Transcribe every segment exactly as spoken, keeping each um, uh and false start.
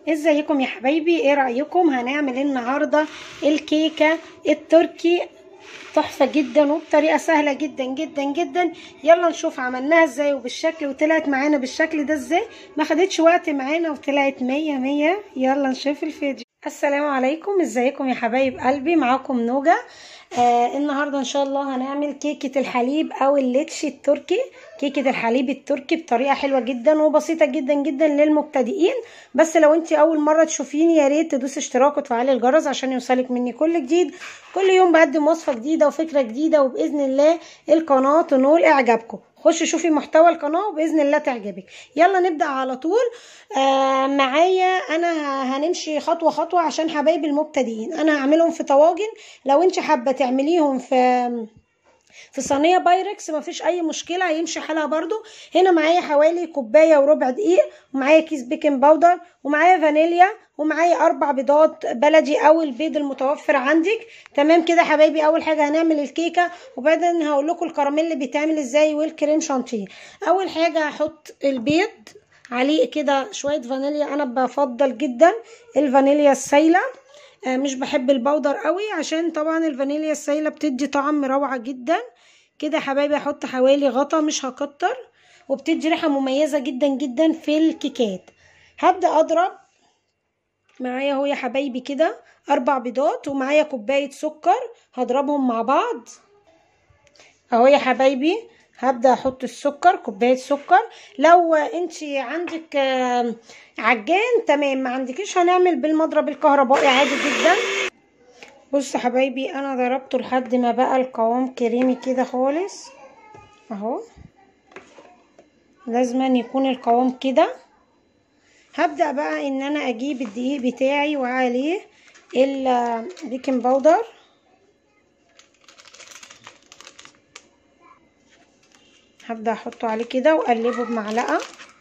ازيكم يا حبايبي؟ ايه رأيكم؟ هنعمل النهاردة الكيكة التركي تحفة جدا وبطريقة سهلة جدا جدا جدا. يلا نشوف عملناها ازاي وبالشكل وطلعت معانا بالشكل ده ازاي. ما خدتش وقت معانا وطلعت مية مية. يلا نشوف الفيديو. السلام عليكم، ازيكم يا حبايب قلبي؟ معاكم نوجة. آه النهارده ان شاء الله هنعمل كيكه الحليب او الليتشي التركي. كيكه الحليب التركي بطريقه حلوه جدا وبسيطه جدا جدا للمبتدئين. بس لو انت اول مره تشوفيني يا ريت تدوسي اشتراك وتفعلي الجرس عشان يوصلك مني كل جديد. كل يوم بقدم وصفه جديده وفكره جديده، وباذن الله القناه تنول اعجابكم. خشي شوفي محتوى القناه وباذن الله تعجبك. يلا نبدا على طول. آه معايا انا هنمشي خطوه خطوه عشان حبايبي المبتدئين. انا هعملهم في طواجن، لو انت حابه تعمليهم في في صينيه بايركس مفيش اي مشكله، هيمشي حالها برضو. هنا معايا حوالي كوبايه وربع دقيق، ومعايا كيس بيكنج باودر، ومعايا فانيليا، ومعايا اربع بيضات بلدي او البيض المتوفر عندك. تمام كده حبايبي. اول حاجه هنعمل الكيكه وبعدين هقول لكم الكراميل بيتعمل ازاي والكريم شانتيه. اول حاجه هحط البيض عليه كده شويه فانيليا. انا بفضل جدا الفانيليا السايله، مش بحب البودر قوي عشان طبعا الفانيليا السايله بتدي طعم روعه جدا. كده حبايبي احط حوالي غطا، مش هكتر، وبتدي ريحه مميزه جدا جدا في الكيكات. هبدا اضرب معايا اهو يا حبايبي كده اربع بيضات، ومعايا كوبايه سكر هضربهم مع بعض اهو يا حبايبي. هبدا احط السكر، كوبايه سكر. لو انت عندك عجان تمام، ما عندكيش هنعمل بالمضرب الكهربائي عادي جدا. بص حبايبي انا ضربته لحد ما بقى القوام كريمي كده خالص اهو. لازم يكون القوام كده. هبدا بقى ان انا اجيب الدقيق بتاعي وعليه البيكنج باودر. هبدا احطه عليه كده واقلبه بمعلقه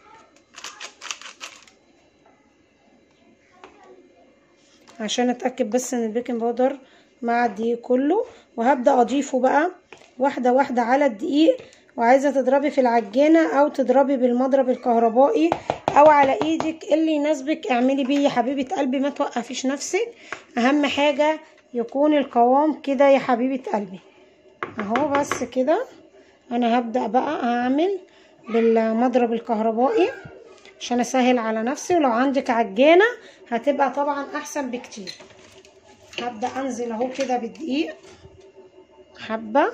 عشان اتاكد بس ان البيكنج باودر مع الدقيق كله. وهبدا اضيفه بقى واحده واحده على الدقيق. وعايزه تضربي في العجانه او تضربي بالمضرب الكهربائي او على ايدك اللي يناسبك اعملي بيه يا حبيبه قلبي، ما توقفيش نفسك. اهم حاجه يكون القوام كده يا حبيبه قلبي اهو. بس كده انا هبدا بقى اعمل بالمضرب الكهربائي عشان اسهل على نفسي، ولو عندك عجانه هتبقى طبعا احسن بكتير. هبدا انزل اهو كده بالدقيق حبه،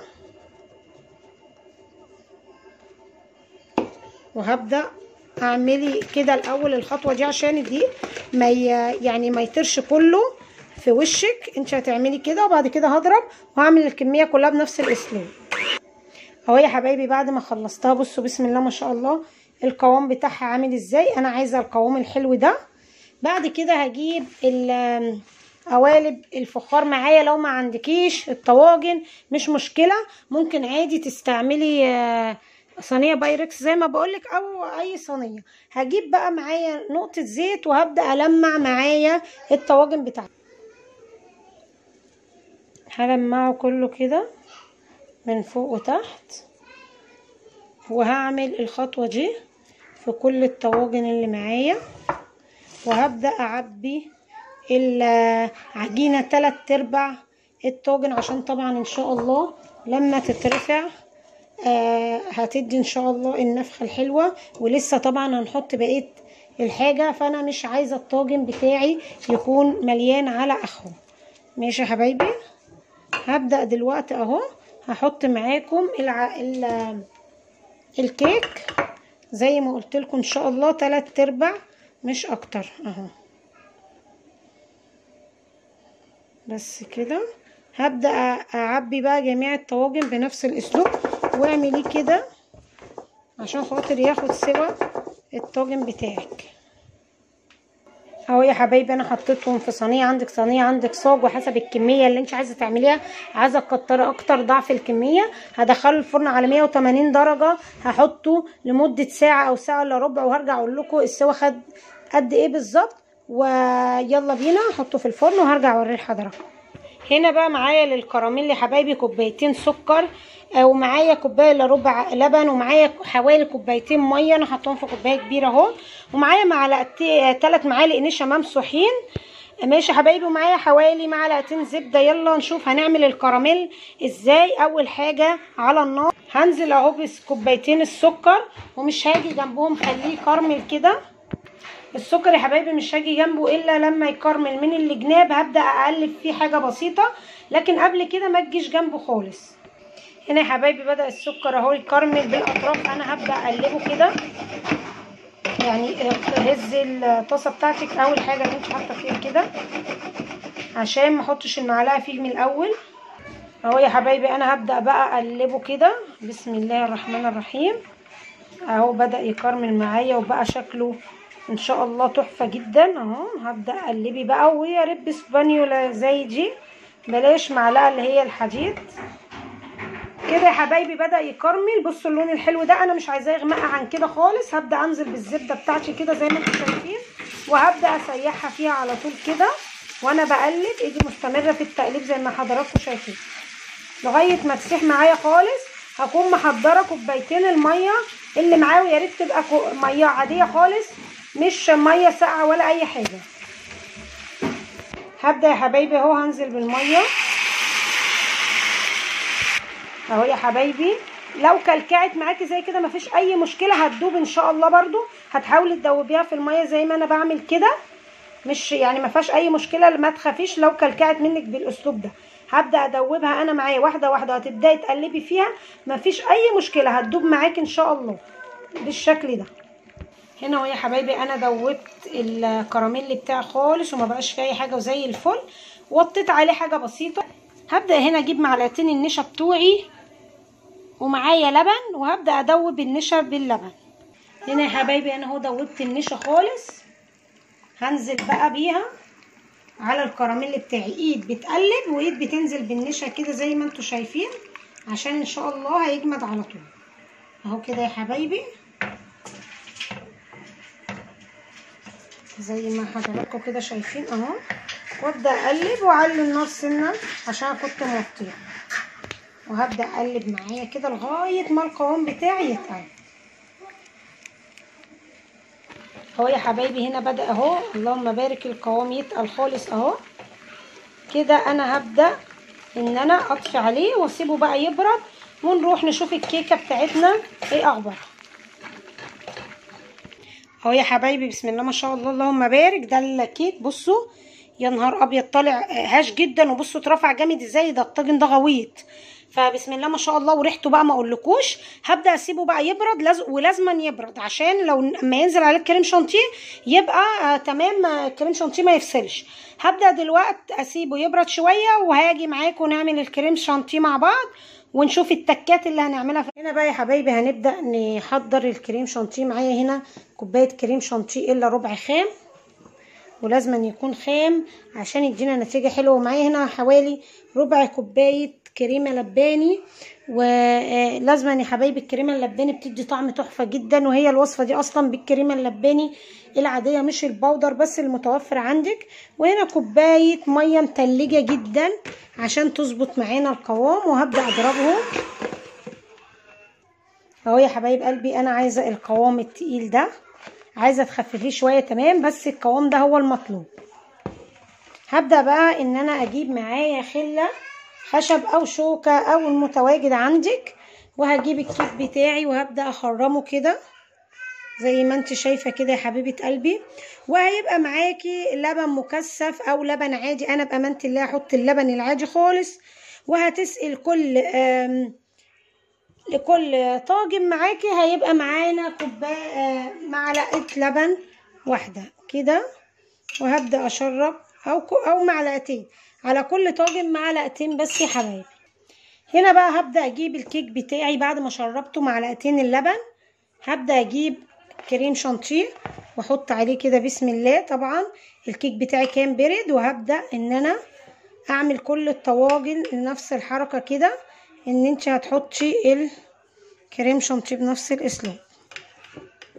وهبدا اعملي كده الاول الخطوه دي عشان الدقيق ما يعني ما يطرش كله في وشك. انت هتعملي كده وبعد كده هضرب وهعمل الكميه كلها بنفس الاسلوب اهو يا حبايبي. بعد ما خلصتها بصوا بسم الله ما شاء الله القوام بتاعها عامل ازاي. انا عايزه القوام الحلو ده. بعد كده هجيب قوالب الفخار معايا. لو ما عندكيش الطواجن مش مشكله، ممكن عادي تستعملي صينيه بايركس زي ما بقولك او اي صينيه. هجيب بقى معايا نقطه زيت وهبدا المع معايا الطواجن بتاعتي. هلمعه كله كده من فوق وتحت، وهعمل الخطوه دي في كل الطواجن اللي معايا. وهبدا اعبي العجينه تلات ارباع الطاجن عشان طبعا ان شاء الله لما تترفع آه هتدي ان شاء الله النفخه الحلوه. ولسه طبعا هنحط بقيه الحاجه، فانا مش عايزه الطاجن بتاعي يكون مليان على اخره. ماشي يا حبايبي. هبدا دلوقتي اهو هحط معاكم الع... ال... الكيك زي ما قلت لكم ان شاء الله تلات ارباع مش اكتر اهو. بس كده هبدا اعبي بقى جميع الطواجن بنفس الاسلوب. واعمليه كده عشان خاطر ياخد سوا الطاجن بتاعك اهو يا حبايبي. انا حطيتهم في صينيه، عندك صينيه عندك صاج، وحسب الكميه اللي انت عايزه تعمليها. عايزه تكتري اكتر ضعف الكميه. هدخله الفرن على مية وتمانين درجه، هحطه لمده ساعه او ساعه الا ربع، وهرجع اقول لكم السوا خد قد ايه بالظبط. ويلا بينا احطه في الفرن وهرجع اوريه لحضراتكم. هنا بقى معايا للكراميل يا حبايبي كوبايتين سكر، ومعايا كوبايه الا ربع لبن، ومعايا حوالي كوبايتين ميه انا حطاهم في كوبايه كبيره اهو، ومعايا معلقتين ثلاث معالق نشا ممسوحين ماشي يا حبايبي، ومعايا حوالي معلقتين زبده. يلا نشوف هنعمل الكراميل ازاي. اول حاجه على النار هنزل اهو بكوبايتين السكر، ومش هاجي جنبهم خليه يكرمل كده. السكر يا حبايبي مش هاجي جنبه الا لما يكرمل من الجناب، هبدا اقلب فيه حاجه بسيطه، لكن قبل كده ما تجيش جنبه خالص. هنا يا حبايبي بدا السكر اهو يكرمل بالاطراف، انا هبدا اقلبه كده. يعني هز الطاسه بتاعتك اول حاجه اللي انت حاطه فيها كده عشان ما احطش المعلقه فيه من الاول اهو يا حبايبي. انا هبدا بقى اقلبه كده بسم الله الرحمن الرحيم اهو، بدا يكرمل معايا وبقى شكله ان شاء الله تحفه جدا اهو. هبدا اقلبي بقى، ويا رب سبانيولا زي دي، بلاش معلقه اللي هي الحديد كده يا حبايبي. بدا يكرمل، بصوا اللون الحلو ده، انا مش عايزاه يغمق عن كده خالص. هبدا انزل بالزبده بتاعتي كده زي ما انتم شايفين، وهبدا اسيحها فيها على طول كده وانا بقلب، ايدي مستمره في التقليب زي ما حضراتكم شايفين لغايه ما تسيح معايا خالص. هكون محضره كوبايتين الميه اللي معايا، ويا ريت تبقى ميه عاديه خالص مش ميه ساقعه ولا اي حاجه. هبدا يا حبايبي اهو هنزل بالميه اهو يا حبايبي. لو كلكعت معاكي زي كده مفيش اي مشكله، هتدوب ان شاء الله. برضو هتحاولي تدوبيها في الميه زي ما انا بعمل كده، مش يعني ما فيهاش اي مشكله، ما تخافيش لو كلكعت منك بالاسلوب ده. هبدا ادوبها انا معايا واحده واحده، هتبداي تقلبي فيها مفيش اي مشكله، هتدوب معاكي ان شاء الله بالشكل ده. هنا اهو يا حبايبي انا دوبت الكراميل بتاعي خالص وما بقاش فيه اي حاجه وزي الفل، وطيت عليه حاجه بسيطه. هبدا هنا اجيب معلقتين النشا بتوعي ومعايا لبن، وهبدا ادوب النشا باللبن. هنا يا حبايبي انا اهو دوبت النشا خالص، هنزل بقى بيها على الكراميل بتاعي، ايد بتقلب وايد بتنزل بالنشا كده زي ما انتم شايفين، عشان ان شاء الله هيجمد على طول اهو كده يا حبايبي زي ما حضراتكم كده شايفين اهو. وابدا اقلب واعلي النار سنه عشان كنت موطيه، وهبدا اقلب معايا كده لغايه ما القوام بتاعي يتقل اهو يا حبايبي. هنا بدا اهو اللهم بارك القوام يتقل خالص اهو كده. انا هبدا ان انا اطفي عليه واسيبه بقى يبرد، ونروح نشوف الكيكه بتاعتنا ايه اخبارها اهو يا حبايبي. بسم الله ما شاء الله اللهم بارك. ده الكيك بصوا يا نهار ابيض طالع هاش جدا، وبصوا اترفع جامد ازاي، ده الطاجن ده غويط، فبسم الله ما شاء الله. وريحته بقى ما اقولكوش. هبدا اسيبه بقى يبرد، لازم ولازما يبرد عشان لو ما ينزل عليه الكريم شانتيه يبقى آه تمام، الكريم شانتيه ما يفصلش. هبدا دلوقتي اسيبه يبرد شويه، وهاجي معاكم نعمل الكريم شانتيه مع بعض ونشوف التكات اللي هنعملها. هنا بقى يا حبايبي هنبدا نحضر الكريم شانتيه. معايا هنا كوبايه كريم شانتيه الا ربع خام، ولازم يكون خام عشان يدينا نتيجه حلوه. ومعايا هنا حوالي ربع كوبايه كريمه لباني، ولازم يا حبايبي الكريمه اللباني بتدي طعم تحفه جدا، وهي الوصفه دي اصلا بالكريمه اللباني العاديه مش البودر بس المتوفر عندك. وهنا كوبايه ميه متلجه جدا عشان تظبط معانا القوام، وهبدا اضربهم اهو يا حبايب قلبي. انا عايزه القوام التقيل ده، عايزه تخففيه شويه تمام، بس القوام ده هو المطلوب. هبدا بقى ان انا اجيب معايا خله خشب او شوكه او المتواجد عندك، وهجيب الكيك بتاعي وهبدا اخرمه كده زي ما انت شايفه كده يا حبيبه قلبي. وهيبقى معاكي لبن مكثف او لبن عادي، انا بامانه الله هحط اللبن العادي خالص. وهتسقي كل لكل طاجن معاكي هيبقى معانا كوبايه معلقه لبن واحده كده، وهبدا اشرب او او معلقتين على كل طاجن، معلقتين بس يا حبايبي. هنا بقى هبدا اجيب الكيك بتاعي بعد ما شربته معلقتين اللبن، هبدا اجيب كريم شانتيه واحط عليه كده بسم الله. طبعا الكيك بتاعي كان برد، وهبدا ان انا اعمل كل الطواجن نفس الحركه كده، ان انت هتحطي الكريم شانتيه بنفس الاسلوب،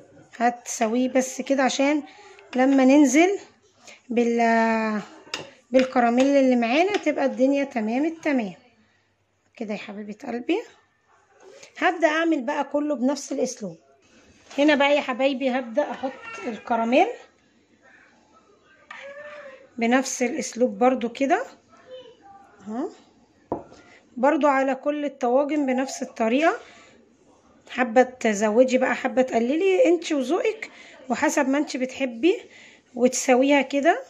هتسويه بس كده عشان لما ننزل بال بالكراميل اللي معانا تبقى الدنيا تمام التمام كده يا حبيبه قلبي. هبدا اعمل بقى كله بنفس الاسلوب. هنا بقى يا حبايبي هبدا احط الكراميل بنفس الاسلوب برضو كده اهو، برضو على كل الطواجن بنفس الطريقه. حابه تزودي بقى حابه تقللي انت وذوقك وحسب ما انت بتحبي وتسويها كده.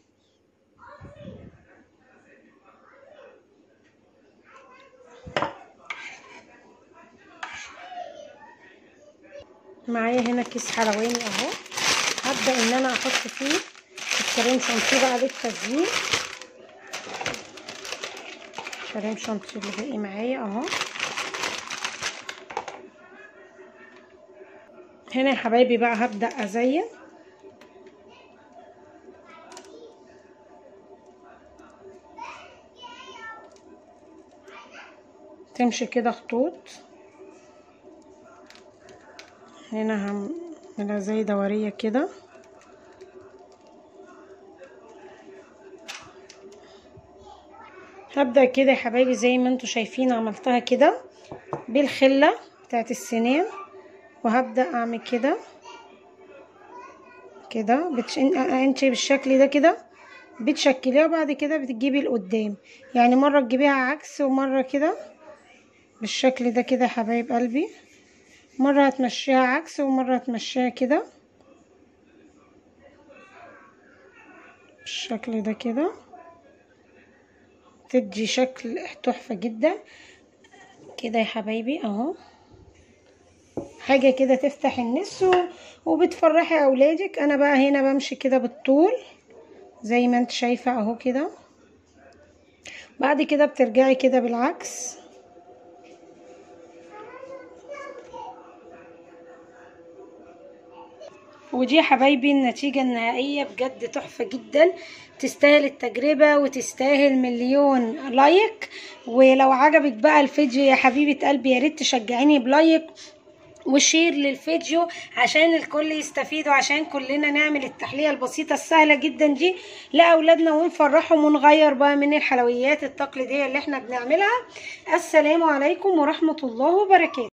معايا هنا كيس حلواني اهو، هبدا ان انا احط فيه الكريم شانتيه بقى للتزيين. كريم شانتيه اللي باقي معايا اهو. هنا يا حبايبي بقى هبدا ازين. تمشي كده خطوط. هنا هعملها زي دورية كده. هبدأ كده يا حبايبي زي ما انتوا شايفين عملتها كده بالخلة بتاعت السنان، وهبدأ اعمل كده كده بتش... انت بالشكل ده كده بتشكليها، وبعد كده بتجيبي لقدام، يعني مرة تجيبيها عكس ومرة كده بالشكل ده كده يا حبايب قلبي. مرة هتمشيها عكس ومرة هتمشيها كده بالشكل ده كده، تدي شكل تحفة جدا كده يا حبايبي اهو. حاجة كده تفتح النفس وبتفرحي اولادك. انا بقى هنا بمشي كده بالطول زي ما انت شايفة اهو كده، بعد كده بترجعي كده بالعكس. ودي يا حبايبي النتيجة النهائية بجد تحفة جدا، تستاهل التجربة وتستاهل مليون لايك. ولو عجبك بقى الفيديو يا حبيبة قلبي يا ريت تشجعيني بلايك وشير للفيديو عشان الكل يستفيد، وعشان كلنا نعمل التحلية البسيطة السهلة جدا دي لأولادنا ونفرحهم ونغير بقى من الحلويات التقليدية اللي احنا بنعملها. السلام عليكم ورحمة الله وبركاته.